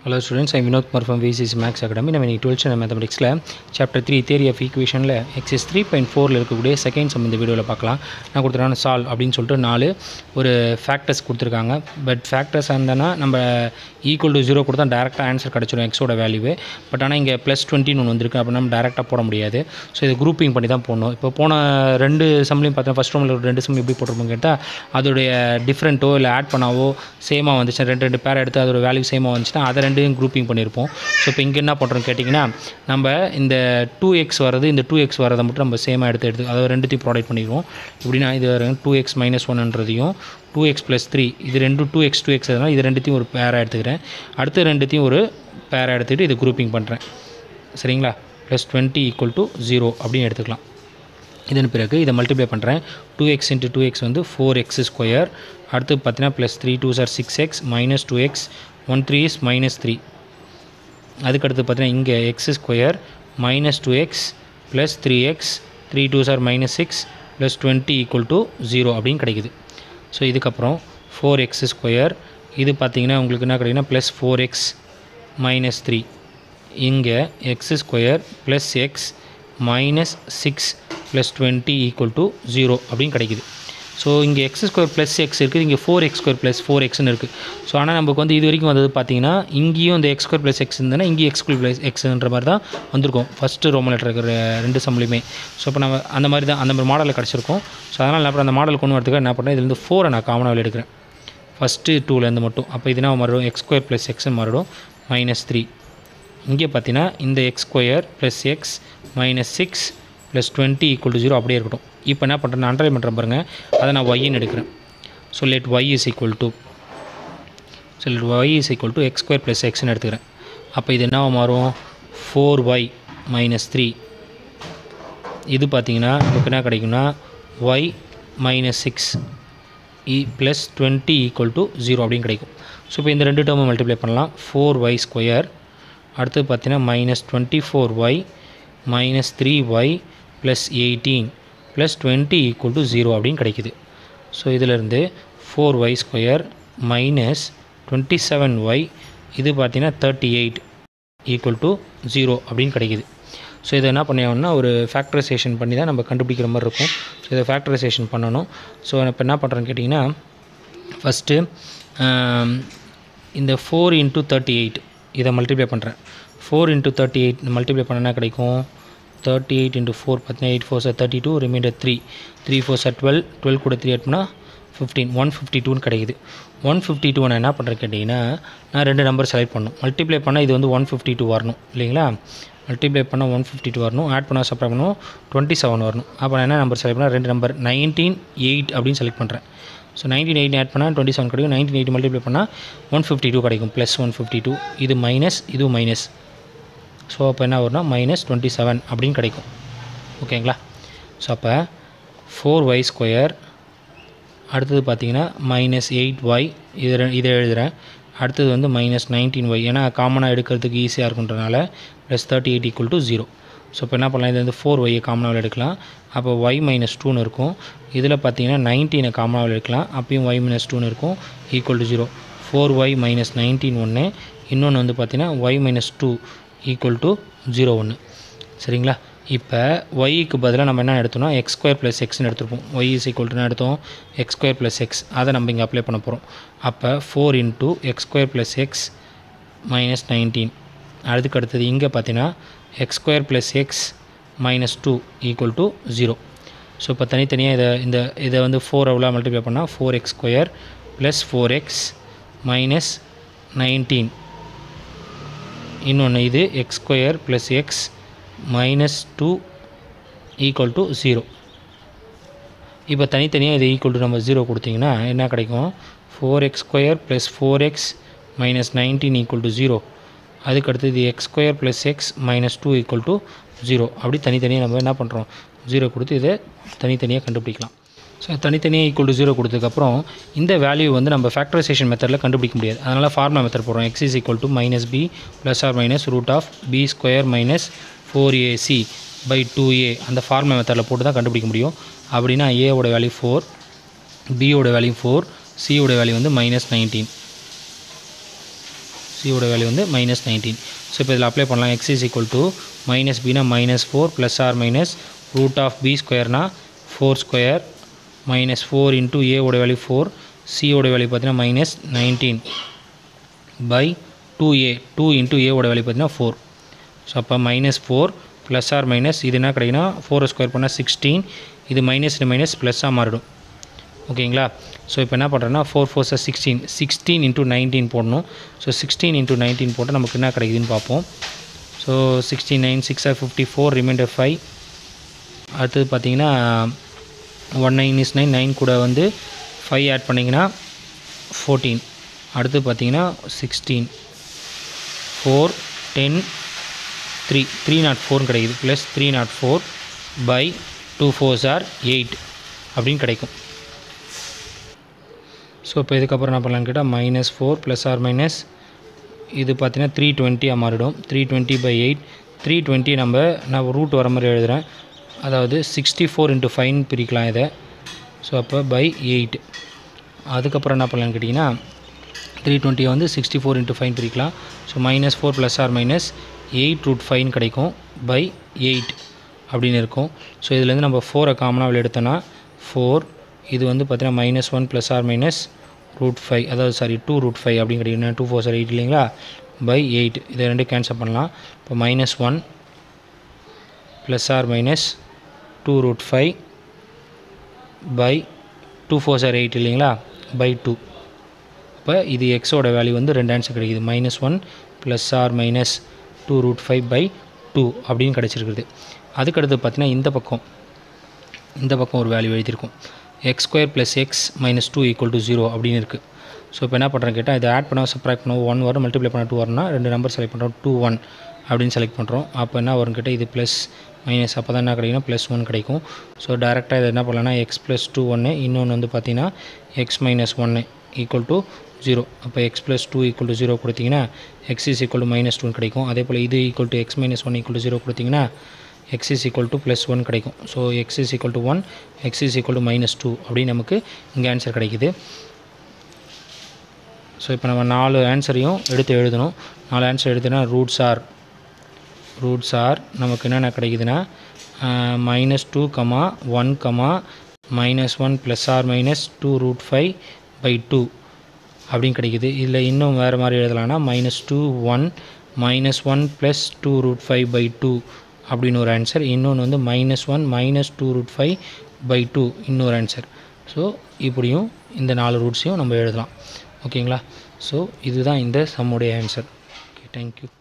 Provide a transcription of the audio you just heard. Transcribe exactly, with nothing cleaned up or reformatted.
Hello students, I am Vinod Kumar from V C C Max Academy. நம்ம இன்னைக்கு twelfth standard மேத்தமெட்டிக்ஸில் chapter three theory of ஈக்குவேஷனில் exercise three point ஃபோரில் இருக்கக்கூடிய second sum இந்த வீடியோவில் பார்க்கலாம். நான் கொடுத்துருக்கான சால்வ் அப்படின்னு சொல்லிட்டு நாலு ஒரு ஃபேக்டர்ஸ் கொடுத்துருக்காங்க. பட் ஃபேக்டர்ஸ் இருந்தனா நம்ம ஈக்குவல் டு ஜீரோ கொடுத்தா டேரெக்டாக ஆன்சர் கிடச்சிடும் எக்ஸோட வேல்யூவே. பட் ஆனால் இங்கே ப்ளஸ் டுவெண்ட்டின்னு ஒன்று வந்திருக்கு, அப்போ நம்ம டேரெக்டாக போட முடியாது. ஸோ இது குரூப்பிங் பண்ணி தான் போடணும். இப்போ போன ரெண்டு சம்லையும் பார்த்தா ஃபஸ்ட் ரூமில் ஒரு ரெண்டு சம் எப்படி போட்டிருப்போம் கேட்டால் அதோடைய டிஃப்ரெண்ட்டோ இல்லை ஆட் பண்ணாவோ சேமாக வந்துச்சு, ரெண்டு ரெண்டு பேர் எடுத்து அதோட வேல்யூ சேமாக வந்துச்சுன்னா அதை ரெண்டையும் குரூப்பிங் பண்ணியிருப்போம். ஸோ இப்போ இங்கே என்ன பண்ணுறோம் கேட்டிங்கன்னா, நம்ம இந்த டூ எக்ஸ் வரது இந்த டூ எக்ஸ் வரதை மட்டும் நம்ம சேமாக எடுத்து எடுத்து அதாவது ரெண்டுத்தையும் ப்ராடக்ட் பண்ணிடுவோம். எப்படின்னா இது டூ எக்ஸ் மைனஸ் ஒன்ன்றதையும் டூ எக்ஸ் ப்ளஸ் த்ரீ இது ரெண்டு டூ எக்ஸ் டூ எக்ஸ் அதனால் இது ரெண்டுத்தையும் ஒரு பேராக எடுத்துக்கிறேன். அடுத்து ரெண்டுத்தையும் ஒரு பேராக எடுத்துக்கிட்டு இது குரூப்பிங் பண்ணுறேன். சரிங்களா? Plus twenty equal to zero அப்படின்னு எடுத்துக்கலாம். இதன் பிறகு இதை மல்டிப்ளை பண்ணுறேன். Two X into two X வந்து ஃபோர் எக்ஸ் ஸ்கொயர். அடுத்து பார்த்தீங்கன்னா ப்ளஸ் த்ரீ டூ சார் six X minus two X one three is minus three. அதுக்கடுத்து பார்த்தீங்கன்னா இங்கே X square minus two X plus three X three two சார் minus six plus twenty equal to zero அப்படின்னு கிடைக்குது. So இதுக்கப்புறம் four X square இது பார்த்தீங்கன்னா உங்களுக்கு என்ன கிடைக்குன்னா plus four X minus three. இங்கே X square plus X minus six plus twenty equal to zero அப்படின்னு கிடைக்குது. ஸோ இங்கே எக்ஸ் ஸ்கொயர் ப்ளஸ் எக்ஸ் இருக்குது, இங்கே four X square plus four எக்ஸ்னு இருக்குது. ஸோ ஆனால் நமக்கு வந்து இது வரைக்கும் வந்தது பார்த்தீங்கன்னா இங்கேயும் இந்த எக்ஸ் ஸ்கொயர் ப்ளஸ் எக்ஸ் இருந்ததுன்னா இங்கேயும் எக்ஸ் ஸ்கொயர் ப்ளஸ் எக்ஸ்ன்ற மாதிரி தான் வந்திருக்கும் ஃபஸ்ட்டு ரோமன் லெட்டர் இருக்கிற ரெண்டு சம்லையுமே. ஸோ இப்போ நம்ம அந்த மாதிரி தான் அந்த மாதிரி மாடலில் கிடச்சிருக்கும். ஸோ அதனால் அப்புறம் அந்த மாடல் கொண்டு வரதுக்கு என்ன பண்ணுறேன், இதுலேருந்து ஃபோரை நான் காமனாக எடுக்கிறேன் ஃபஸ்ட்டு டூலேருந்து மட்டும். அப்போ இதுனா மாறிடும் எக்ஸ் ஸ்கொயர் ப்ளஸ் எக்ஸ்ன்னு மாறிடும் மைனஸ் த்ரீ. இங்கே பார்த்தீங்கன்னா இந்த X square plus X minus six plus twenty equal to zero அப்படியே இருக்கட்டும். இப்போ என்ன பண்ணுறேன், நான் அண்டர்லைன் பண்ணுறேன் பாருங்கள், அதை நான் ஒய்ன்னு எடுக்கிறேன். So let Y is equal to so let Y is equal to X square plus எக்ஸ்ன்னு எடுத்துக்கிறேன். அப்போ இது என்ன மாறும், ஃபோர் ஒய் மைனஸ் த்ரீ. இது பார்த்தீங்கன்னா இப்போ என்ன கிடைக்குன்னா ஒய் மைனஸ் சிக்ஸ் இ plus twenty equal to zero அப்படின்னு கிடைக்கும். ஸோ இப்போ இந்த ரெண்டு டேர்மும் மல்டிப்ளை பண்ணலாம். ஃபோர் ஒய் ஸ்கொயர் அடுத்து பார்த்தீங்கன்னா minus twenty four Y minus three Y plus eighteen plus twenty equal to zero அப்படின்னு கிடைக்குது. ஸோ இதிலேருந்து four Y square minus twenty seven Y இது பார்த்தீங்கன்னா thirty eight equal to zero அப்படின்னு கிடைக்குது. ஸோ இதை என்ன பண்ணியாகணும்னா ஒரு ஃபேக்டரைசேஷன் பண்ணி தான் நம்ம கண்டுபிடிக்கிற மாதிரி இருக்கும். ஸோ இதை ஃபேக்டரைசேஷன் பண்ணணும். ஸோ இப்போ என்ன பண்ணுறேன்னு கேட்டிங்கன்னா ஃபஸ்ட்டு இந்த ஃபோர் இன்ட்டு தேர்ட்டி எயிட் இதை மல்டிப்ளை பண்ணுறேன். Four into thirty eight multiply பண்ணனா கிடைக்கும் தேர்ட்டி எயிட் இன்ட்டு ஃபோர் பார்த்தீங்கன்னா எயிட் ஃபோர் சார் thirty two reminder three three four சார் டுவெல் டுவெல் கூட த்ரீ எட்னா ஃபிஃப்டீன் ஒன் ஃபிஃப்டி டூன்னு கிடைக்குது. ஒன் ஃபிஃப்டி டூ நான் என்ன பண்ணுறேன் கேட்டிங்கன்னா நான் ரெண்டு நம்பர் செலக்ட் பண்ணணும். மல்டிப்ளை பண்ணால் இது வந்து ஒன் ஃபிஃப்டி டூ வரணும் இல்லைங்களா? மல்டிப்ளை பண்ணால் ஒன் ஃபிஃப்டி டூ வரணும், ஆட் பண்ணால் சப்ராக்ட் பண்ணணும் டுவெண்ட்டி செவன் வரணும். அப்போ நான் என்ன நம்பர் செலக்ட் பண்ணால் ரெண்டு நம்பர் நைன்டீன் எயிட் அப்படின்னு செலக்ட் பண்ணுறேன். ஸோ நைன்டீன் எயிட் ஆட் பண்ணால் டுவெண்ட்டி செவன் கிடைக்கும். நைன்டீன் எயிட் மல்டிப்ளை பண்ணால் ஒன் ஃபிஃப்டி டூ கிடைக்கும் ப்ளஸ் ஒன் ஃபிஃப்டி டூ. இது மைனஸ் இது மைனஸ். ஸோ அப்போ என்ன வரும்னா மைனஸ் டுவெண்ட்டி செவன் அப்படின்னு கிடைக்கும். ஓகேங்களா? ஸோ அப்போ ஃபோர் ஒய் ஸ்கொயர் அடுத்தது பார்த்தீங்கன்னா மைனஸ் எயிட் ஒய் இது இதை எழுதுகிறேன். அடுத்தது வந்து மைனஸ் நைன்டீன் ஒய் ஏன்னா காமனாக எடுக்கிறதுக்கு ஈஸியாக இருக்குன்றனால plus thirty eight equal to zero. So இப்போ என்ன பண்ணலாம், இது வந்து ஃபோர் ஒய்யை காமனாக எடுக்கலாம். அப்போ ஒய் மைனஸ் டூன்னு இருக்கும். இதில் பார்த்தீங்கன்னா நைன்டீனை காமனாக எடுக்கலாம். அப்பயும் ஒய் மைனஸ் டூன்னு இருக்கும் equal to zero. Four Y minus nineteen ஒன்று, இன்னொன்று வந்து பார்த்தீங்கன்னா Y minus two equal to zero ஒன்று. சரிங்களா? இப்போ ஒய்க்கு பதிலாக நம்ம என்ன எடுத்தோம்னா எக்ஸ் ஸ்கொயர் ப்ளஸ் எக்ஸ்னு எடுத்துருப்போம். ஒய் இஸ் ஈக்குவல் டு எடுத்தோம் எக்ஸ் ஸ்கொயர் ப்ளஸ் எக்ஸ், அதை நம்ம இங்கே அப்ளை பண்ண போகிறோம். அப்போ four into X square plus X minus nineteen. அதுக்கு அடுத்தது இங்கே பார்த்தீங்கன்னா X square plus X minus two equal to zero. So இப்போ தனித்தனியாக இதை இந்த இதை வந்து ஃபோர் எவ்வளோ மல்டிப்ளை பண்ணால் four X square plus four X minus nineteen. இன்னொன்று இது X square plus X minus two equal to zero. இப்போ தனித்தனியாக இது ஈக்குவல் டு நம்ம ஜீரோ கொடுத்திங்கன்னா என்ன கிடைக்கும், four X square plus four X minus nineteen equal to zero. அதுக்கடுத்து இது X square plus X minus two equal to zero. அப்படி தனித்தனியாக நம்ம என்ன பண்ணுறோம், ஜீரோ கொடுத்து இதை தனித்தனியாக கண்டுபிடிக்கலாம். ஸோ தனித்தனியாக ஈக்குவல் டு ஜீரோ கொடுத்ததுக்கப்புறம் இந்த வேல்யூ வந்து நம்ம ஃபேக்டரைசேஷன் மெத்தடில் கண்டுபிடிக்க முடியாது. அதனால் ஃபார்முலா மெத்தட் போடுறோம். X is equal to minus B plus or minus root of B square minus four AC by two A அந்த ஃபார்முலா மெத்தடில் போட்டு தான் கண்டுபிடிக்க முடியும். அப்படின்னா ஏவோட வேல்யூ ஃபோர், பியோட வேல்யூ ஃபோர், சியோட வேல்யூ வந்து மைனஸ் நைன்டீன். சியோட வேல்யூ வந்து மைனஸ் நைன்டீன். ஸோ இப்போ இதில் அப்ளை பண்ணலாம். X is equal to minus பினா minus four plus or minus root of B ஸ்கொயர்னா four square minus four into ஏவோட வேல்யூ ஃபோர், சியோட வேல்யூ பார்த்தீங்கன்னா minus nineteen by two A, two into ஏவோட value பார்த்தீங்கன்னா four. So அப்போ minus four plus or minus இது என்ன கிடைக்குன்னா ஃபோரை square பண்ணால் சிக்ஸ்டீன், இது மைனஸ் மைனஸ் ப்ளஸ்ஸாக மாறிடும். ஓகேங்களா? ஸோ இப்போ என்ன பண்ணுறேன்னா ஃபோர் ஃபோர் சார் சிக்ஸ்டீன், சிக்ஸ்டீன் இன்ட்டு நைன்டீன் போடணும். ஸோ சிக்ஸ்டீன் இன்ட்டு நைன்டீன் போட்டால் நமக்கு என்ன கிடைக்குதுன்னு பார்ப்போம். So sixty nine six are fifty four reminder five. அடுத்தது பார்த்தீங்கன்னா one nine is nine, nine கூட வந்து ஃபைவ் ஆட் பண்ணிங்கன்னா ஃபோர்டீன். அடுத்து பார்த்தீங்கன்னா sixteen four ten three three naught four கிடைக்குது plus three naught four by two fours are eight அப்படின்னு கிடைக்கும். ஸோ இப்போ இதுக்கப்புறம் என்ன பண்ணலான்னு கேட்டால் minus four plus or minus இது பார்த்தீங்கன்னா த்ரீ டுவெண்ட்டியாக மாறிடும். Three twenty by eight, three twenty நம்ம நான் ரூட் வர மாதிரி எழுதுகிறேன். அதாவது சிக்ஸ்டி ஃபோர் இன்ட்டு ஃபைவ்னு பிரிக்கலாம் இதை. ஸோ அப்போ பை எயிட். அதுக்கப்புறம் என்ன பண்ணலான்னு கேட்டிங்கன்னா த்ரீ டுவெண்ட்டியை வந்து சிக்ஸ்டி ஃபோர் இன்ட்டு ஃபைவ் பிரிக்கலாம். So minus four plus or minus eight root ஃபைவ்னு கிடைக்கும் பை எயிட் அப்படின்னு இருக்கும். ஸோ இதுலேருந்து நம்ம ஃபோரை காமனாக வெளியே எடுத்தோன்னா ஃபோர், இது வந்து பார்த்தீங்கன்னா minus one plus or minus root five, அதாவது சாரி டூ ரூட் ஃபைவ் அப்படின்னு கிடைக்கும். டூ ஃபோர் சார் எயிட் இல்லைங்களா, பை எயிட். இதை ரெண்டு கேன்சல் பண்ணலாம். இப்போ minus one plus or minus two root five by two four sir eight இல்லைங்களா, by two. இப்போ இது எக்ஸோட வேல்யூ வந்து ரெண்டு ஆன்சர் கிடைக்குது. Minus one plus or minus two root five by two அப்படின்னு கிடச்சிருக்குது. அதுக்கடுத்து பார்த்தீங்கன்னா இந்த பக்கம் இந்த பக்கம் ஒரு வேல்யூ எழுதியிருக்கும். X square plus X minus two equal to zero அப்படின்னு இருக்குது. ஸோ இப்போ என்ன பண்ணுறேன் கேட்டால் இதை ஆட் பண்ணால் சப்ராக்ட் பண்ணுவோம். ஒன் வரும், மல்டிப்ளை பண்ண டூ வரும்னா ரெண்டு நம்பர் செலக்ட் பண்ணுறோம். டூ ஒன் அப்படின்னு செலக்ட் பண்ணுறோம். அப்போ என்ன வரும் கேட்டால் இது ப்ளஸ் மைனஸ், அப்போ தான் என்ன கிடைக்குன்னா ப்ளஸ் ஒன் கிடைக்கும். ஸோ டேரெக்டாக இதை என்ன பண்ணலாம்னா எக்ஸ் ப்ளஸ் டூ ஒன்று, இன்னொன்று வந்து பார்த்தீங்கன்னா எக்ஸ் மைனஸ் ஒன்று ஈக்குவல் டு ஜீரோ. அப்போ x plus two equal to zero கொடுத்தீங்கன்னா x is equal to minus two கிடைக்கும். அதே போல் இது equal to x minus one equal to zero கொடுத்தீங்கன்னா x is equal to plus one கிடைக்கும். So x is equal to one, x is equal to minus two அப்படின்னு நமக்கு இங்கே answer கிடைக்குது. ஸோ இப்போ நம்ம நாலு ஆன்சரையும் எடுத்து எழுதணும். நாலு ஆன்சர் எடுத்துனா ரூட்ஸ் ஆர் ரூட்ஸ் ஆர் நமக்கு என்னென்ன கிடைக்குதுன்னா minus two comma one comma minus one plus or minus two root five by two அப்படின்னு கிடைக்குது. இதில் இன்னும் வேறு மாதிரி எழுதலாம்னா minus two one minus one plus two root five by two அப்படின்னு ஒரு ஆன்சர். இன்னொன்று வந்து minus one minus two root five by two இன்னொரு ஆன்சர். ஸோ இப்படியும் இந்த நாலு ரூட்ஸையும் நம்ம எழுதலாம். ஓகேங்களா? ஸோ இதுதான் இந்த சம்முடைய ஆன்சர். Okay, thank you.